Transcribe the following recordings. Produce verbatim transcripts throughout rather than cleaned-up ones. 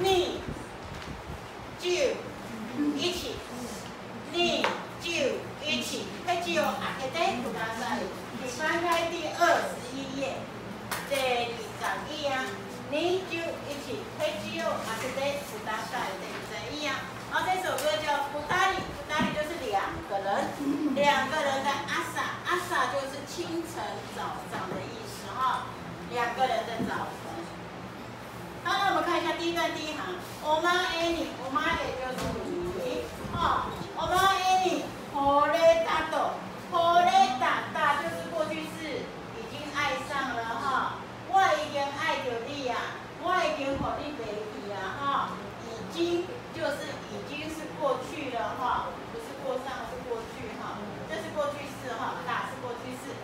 你就一起，你就一起。迄只有阿克底古大赛，你翻开第二十一页，第二十一啊，你就一起。迄只有阿克底古大赛第二十一啊。然后这首歌叫《布达里》，布达里就是两个人，两个人的阿萨，阿萨就是清晨早上的意思哈，两个人的早晨。好，那我们看一下第一段第一行，我妈爱你，我妈爱就是你，哦，我妈爱你，火雷达斗，火雷达达就是过去式，已经爱上了哈，我已经爱着你呀，我已经和你在一起啊哈，已经就是已经是过去了哈，不是过上是过去哈，这是过去式哈，达是过去式。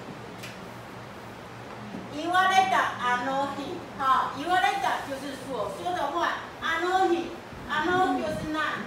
伊瓦雷达阿诺希，哈，伊瓦雷达就是所说的话，阿诺希，阿诺就是那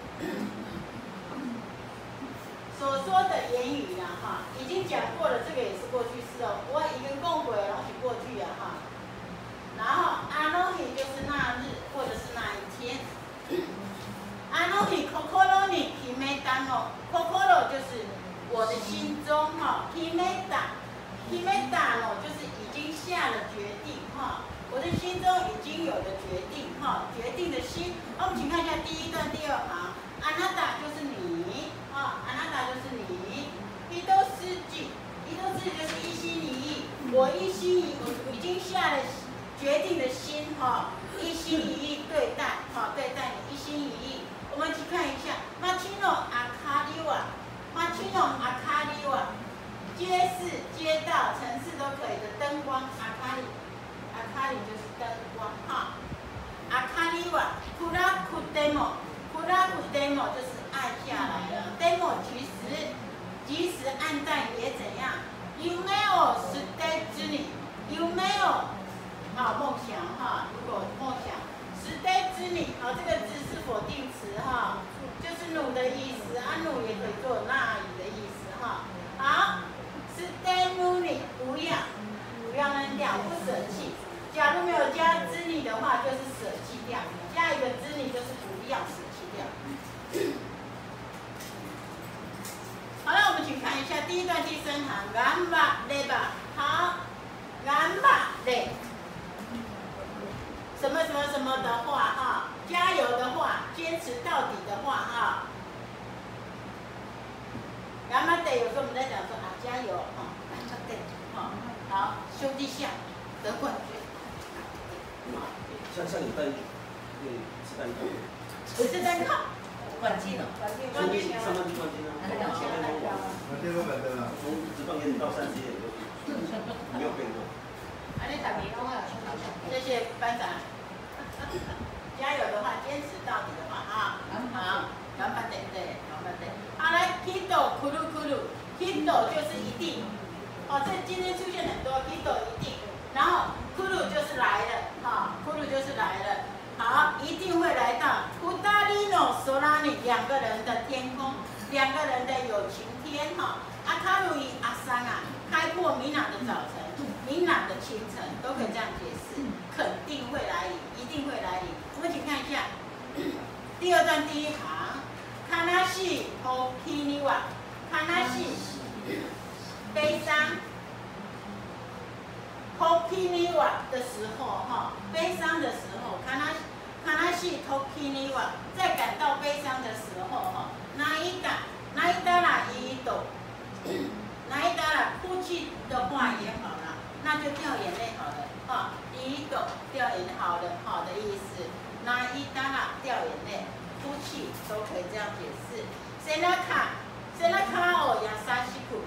所说的言语啦，哈，已经讲过了，这个也是过去式哦，我已经讲过了，然后是过去啊，哈。然后阿诺希就是那日或者是那一天，阿诺希 kokoro ni himeta no kokoro 就是我的心中哈 himeta himeta no 就是已经下了决定哈，我的心中已经有了决定哈，决定的心。那我们请看一下第一段第二行，阿那达就是你啊，阿那达就是你，伊都司机，伊都司机就是一心一意，我一心一我已经下了决定的心哈，一心一意对待哈，对待你一心一意。我们一起看一下，马奇诺阿卡里瓦，马奇诺阿卡里瓦。街市、街道、城市都可以的灯光，阿卡里，阿卡里就是灯光哈。阿卡里瓦，库拉库 demo， 库拉库 demo 就是暗下来了 ，demo 其实即使暗淡也怎样？有没有时代之你？有没有啊梦想哈？如果梦想，时代之你，好，这个字是否定词哈，就是努的意思，啊努也可以做那里的意思哈。好。是 denuni 不要，不要扔掉，不舍弃。假如没有加之你的话，就是舍弃掉；加一个之你就是不要舍弃掉。好了，我们请看一下第一段第三行，頑張れば好，頑張れ，什么什么什么的话哈，加油的话，坚持到底的话哈。頑張れ有时候我们在讲说啊。加油啊！对，好，好，兄弟象得冠军。 像像你单，嗯，是单靠。 不是单靠。 冠军了， 冠军上半季冠军啊！ 冠军都买对了。 从职棒年到三十年都没有变过。 啊，你打比方啊？ 谢谢班长。加油的话，坚持到底的话啊，好，頑張って对，頑張って。好，来，ヒットくるくる。Kido 就是一定，哦，这今天出现很多 Kido 一定，然后 Kuru 就是来了，哈、哦、，Kuru 就是来了，好，一定会来到。Futarino Solani 两个人的天空，两个人的有晴天，哈、哦，阿卡鲁伊阿桑啊，开阔明朗的早晨，明朗的清晨，都可以这样解释，肯定会来临，一定会来临。我们请看一下第二段第一行，卡纳西和 Kiniwa。卡纳西，悲伤。Tokiniwa 的时候，哈，悲伤的时候，卡纳卡纳西 Tokiniwa 在感到悲伤的时候，哈，哪一打哪一打啦一抖，哪一打啦哭泣的话也好啦，那就掉眼泪好了，哈，一抖掉眼泪好的好的意思，哪一打啦掉眼泪，哭泣都可以这样解释。谁来看？谁来看哦？亚沙西库，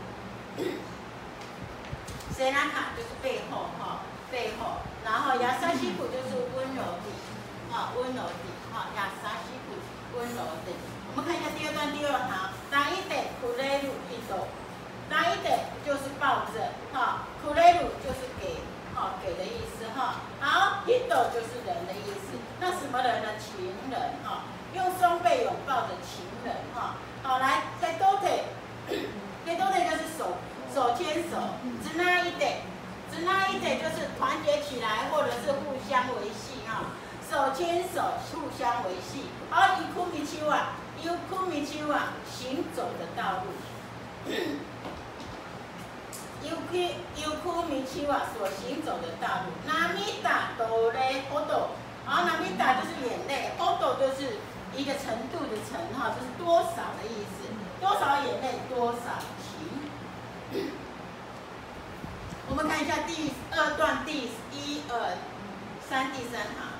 谁来看就是背后哈，背后，然后亚沙西库就是温柔的，啊，温柔的，哈，亚沙西库温柔的。我们看一下第二段第二行，哪一得苦雷鲁一斗，哪一得就是抱着，哈，苦雷鲁就是给，哈，给的意思哈。好，一斗就是人的意思，那什么人呢？情人哈，用双臂拥抱着情人哈。好，来，在多腿，在多腿就是手手牵手，只那一得，只那一得就是团结起来，或者是互相维系啊。手手牵手，互相维系。好，伊库米丘啊，伊库米丘啊，行走的道路。尤库尤库米丘啊，所行走的道路。那米达哆嘞波哆，好，那米达就是眼泪，波哆就是一个程度的程哈，就是多少的意思，多少眼泪多少情。我们看一下第二段第一二三第三行。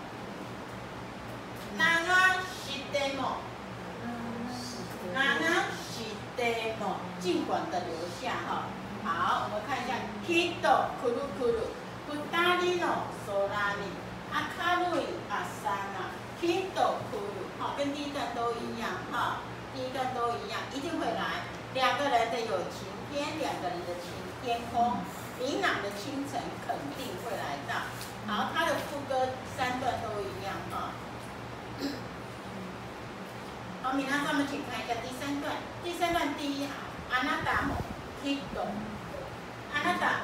那个是 demo， 那个是 demo， 尽管的留下哈。好，我们看一下 ，Kido kuru kuru， futari no sorani， akarui asana， Kido kuru， 好，跟第一段都一样哈，第一段都一样，一定会来。两个人的有晴天，两个人的晴天空，明朗的清晨肯定会来到。好，它的副歌三段都一样哈。好，米娜，我们请看一下第三段。第三段第一行，あなたもきっと。あなた，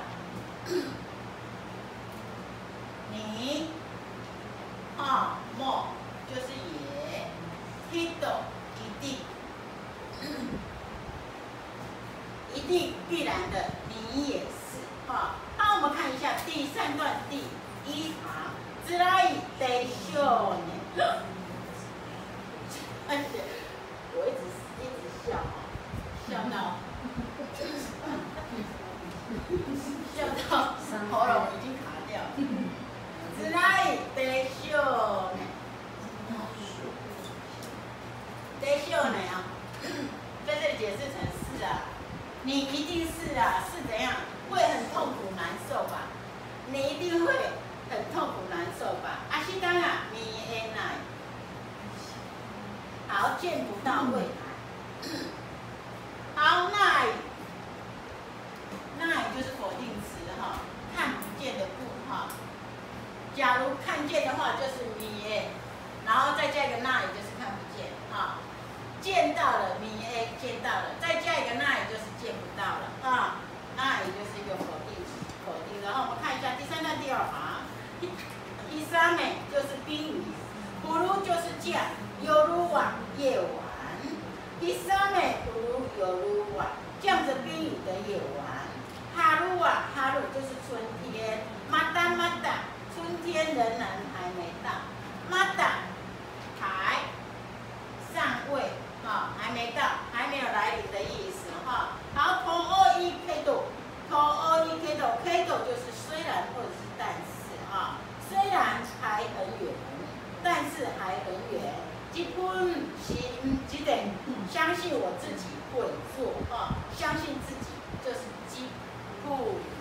你，啊，も就是也，きっと一定，一定必然的，你也是，哈。那我们看一下第三段第一行，つらいでしょうね。而且我一直一直笑，笑到，笑到喉咙已经卡掉了。つらいでしょうね。でしょうね啊，在这里解释成是啊，你一定是啊，是怎样？会很痛苦难受吧？你一定会很痛苦难受吧？阿西当啊，你会奈。好，见不到未来。好，奈，奈就是否定词哈，看不见的不哈。假如看见的话，就是米耶，然后再加一个奈，就是看不见哈。见到了米耶，见到了，再加一个奈，就是见不到了啊。奈就是一个否定词，否定。然后我们看一下第三段第二行，伊莎美就是宾语，不如就是这样。夜晚，夜晚，伊莎美不如夜晚，这样子宾语的夜晚。哈鲁啊，哈鲁就是春天。马达马达，春天仍然还没到。马达，还尚未，哈，还没到，还没有来临的意思哈。好，同二一 K 度，同二一 K 度 ，K 度就是虽然或者是但是哈，虽然还很远，但是还很远。基本是只得相信我自己会做啊，相信自己就是基本。